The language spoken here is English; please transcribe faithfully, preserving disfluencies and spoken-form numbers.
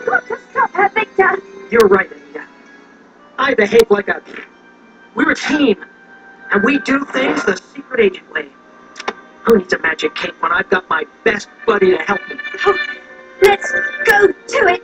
got to stop her, Victor. You're right, Anita. I behave like a... We're a team. And we do things the secret agent way. Who needs a magic cape when I've got my best buddy to help me? Oh, let's go to it.